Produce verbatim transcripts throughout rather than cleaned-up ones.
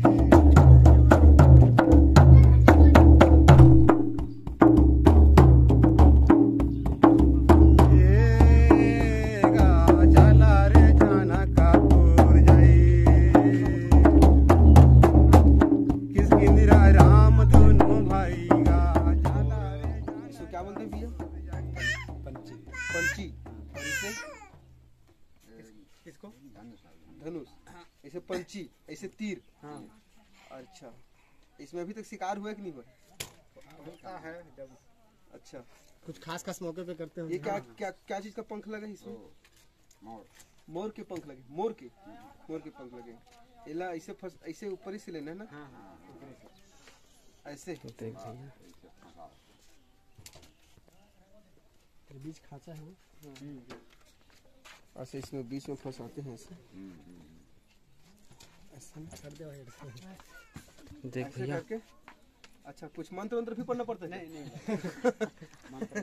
इसको धनुष, ऐसे पंची, ऐसे तीर। हाँ। अच्छा, इसमें अभी तक शिकार हुआ कि नहीं हुआ? होता है जब। अच्छा, कुछ खास खास मौके पे करते हो। ये क्या क्या क्या चीज का पंख लगा है इसमें? मोर। मोर के पंख लगे। मोर के मोर के पंख लगे। इला ऐसे फस ऐसे ऊपर ही से लेना है ना? हाँ हाँ, ऐसे। तो देख भैया बीच खांचा है वो। ऐसे इसमें बीच में फंसाते हैं ऐसे। ऐसा कर दे भाई। देख भैया। अच्छा, कुछ मंत्र मंत्र भी पढ़ना पड़ता है? नहीं नहीं मंत्र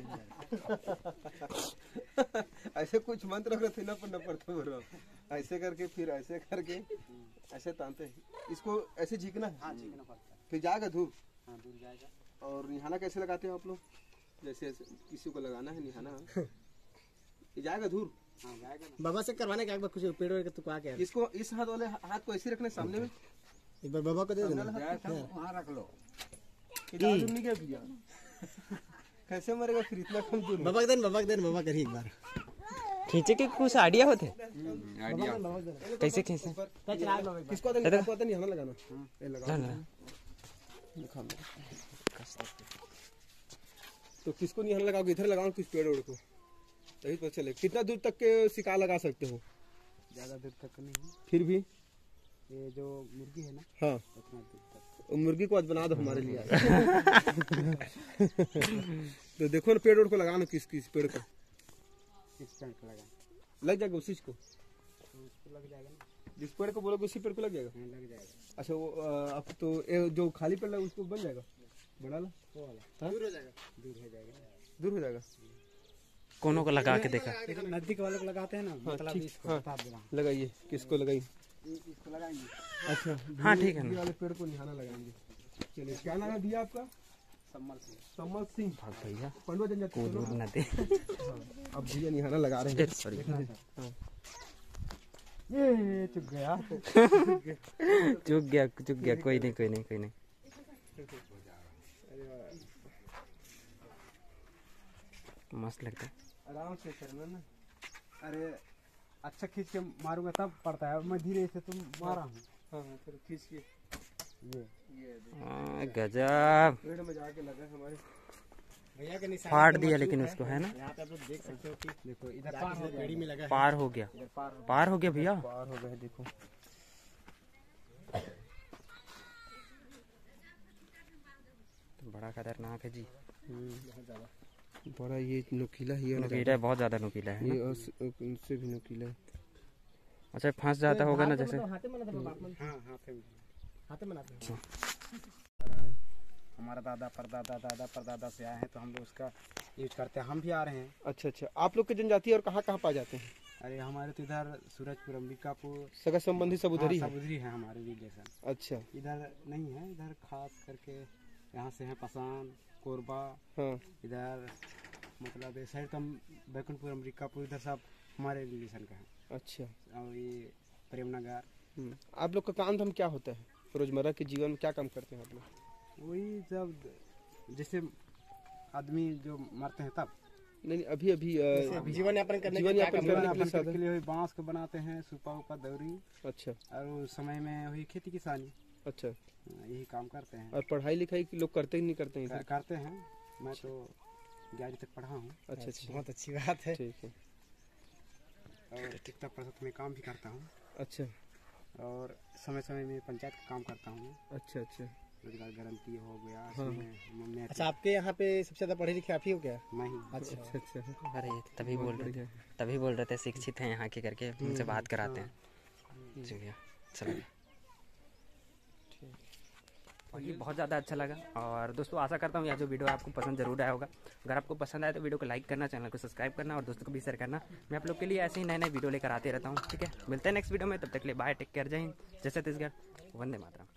नहीं। ऐसे कुछ मंत्र अगर ना पढ़ना पड़ता है, ऐसे करके फिर ऐसे करके ऐसे तानते हैं इसको, ऐसे झीकना है। हाँ, झीकना पड़ता है। फिर जाएगा धूप। हाँ, दूर जाएगा। और निहाना कैसे लगाते हो आप लोग? जैसे किसी को लगाना है निहाना, जाएगा दूर। हाँ, जाएगा। बाबा से करवाने का एक बार कुछ पेड़ वेड़ तो क्या क्या? इसको इस हाथ वाले हाथ को ऐसे रखना सामने में। एक बार बाबा को दे देना। वहाँ रख लो। इधर नहीं क्या भैया? कैसे मरेगा फिर इतना कम दूर? बाबा के देन, बाबा के देन, बाबा करिए एक बार। खींचे के कुछ आइडिया होते? आइडिया कैसे खींचे? किसको देना? आपको आता नहीं है लगाना? ये लगा। तो किसको नहीं लगाओगे? इधर लगाओ किस पेड़ ओड़ को, तभी पता चले। कितना दूर तक के शिकार लगा सकते हो? ज्यादा दूर तक नहीं, फिर भी ये जो मुर्गी है ना। हाँ, उतना दूर तक। मुर्गी को आज बना दो हमारे लिए। तो देखो ना पेड़ ओड़ को लगाना, किस किस पेड़ का? किस पेड़ को लगा? लग जाएगा उसी को? उसको लग जाएगा ना। जिस पेड़ को बोलोगे उसी पेड़ को लग जाएगा? लग जाएगा। अच्छा, वो अब तो जो खाली पेड़ लगा उसको बन जाएगा बड़ा ला? वो वाला दूर हो जाएगा। दूर हो जाएगा। दूर हो जाएगा। कोनो को लगा के देखा? नजदीक वाले को लगाते हैं ना, मतलब इसको बता दे रहा हूं। लगाइए। किसको लगाइए? इसको लगाएंगे। अच्छा, हाँ ठीक है ना। वाले पेड़ को निहाना लगाएंगे। चलिए, क्या नाम दिया आपका? सम्मल सिंह। सम्मल सिंह। भाग भैया, पंडवा जनजाति। कूद न दे। अब भैया निहाना लगा रहे हैं। सॉरी। ये चुक गया। चुक गया चुक गया कोई नहीं कोई नहीं कोई नहीं। मस्त लगता है। आराम से करना ना। अरे अच्छा खींच के मारूंगा तब पड़ता है, मैं धीरे से तुम मारा हूँ। हाँ हाँ, फिर खींच के ये ये गजब। पेड़ में जाके लगा हमारे भैया के निशान फाड़ दिया लेकिन उसको, है ना? यहाँ पे आप लोग देख सकते हो कि देखो इधर पार हो पेड़ी में लगा है। पार हो गया, पार हो गया भैया, पार हो गया। देखो बड़ा खतरनाक है जी, बहुत ज्यादा बड़ा। ये नुकीला ही है, नुकीला है, बहुत ज्यादा नुकीला है। ये उनसे भी नुकीला है। अच्छा, फंस जाता होगा ना जैसे। हमारा दादा परदादा दादा परदादा से आए हैं तो हम लोग उसका यूज करते हैं, हम भी आ रहे हैं। अच्छा अच्छा, आप लोग के जनजाति और कहाँ कहाँ पाए जाते हैं? अरे हमारे तो इधर सूरजपुर, अंबिकापुर, सगा संबंधी सब उधर ही सब उधर ही है हमारे रिलेशन। अच्छा, इधर नहीं है, इधर खास करके यहाँ से है पसान, कोरबा। हाँ, इधर मतलब इस साइड तो बैकुंठपुर, अमरीकापुर, इधर सब हमारे रिलेशन का है। अच्छा, और ये प्रेमनगर। आप लोग का काम धाम क्या होता है? रोजमर्रा के जीवन में क्या काम करते हैं आप लोग? वही जब जैसे आदमी जो मरते हैं तब नहीं, अभी अभी जीवन यापन करने जीवन यापन करने के लिए साधन के लिए वही बांस को बनाते हैं, सुपा उपा दौरी। अच्छा, और उस समय में वही खेती किसानी। अच्छा, यही काम करते हैं। और पढ़ाई लिखाई लोग करते ही नहीं करते हैं? कर, करते हैं। मैं तो ग्यारहवीं तक पढ़ा हूँ। अच्छा अच्छा, बहुत अच्छी बात है। ठीक है। और टिकटॉक पर में काम भी करता हूँ। अच्छा, और समय समय में पंचायत का काम करता हूँ। अच्छा अच्छा, रोजगार गारंटी हो गया। हाँ। अच्छा, आपके यहाँ पे सबसे ज्यादा पढ़े लिखे आप ही हो क्या? नहीं। अच्छा अच्छा अच्छा, अरे तभी बोल रहे थे तभी बोल रहे थे शिक्षित हैं यहाँ के करके, उनसे बात कराते हैं। चलिए, चलो। बाकी बहुत ज़्यादा अच्छा लगा। और दोस्तों आशा करता हूँ यह जो वीडियो आपको पसंद जरूर आया होगा। अगर आपको पसंद आए तो वीडियो को लाइक करना, चैनल को सब्सक्राइब करना और दोस्तों को भी शेयर करना। मैं आप लोग के लिए ऐसे ही नए नए वीडियो लेकर आते रहता हूँ। ठीक है, मिलते हैं नेक्स्ट वीडियो में, तब तक के लिए बाय, टेक केयर, जय हिंद, जय छत्तीसगढ़, वंदे मातरम।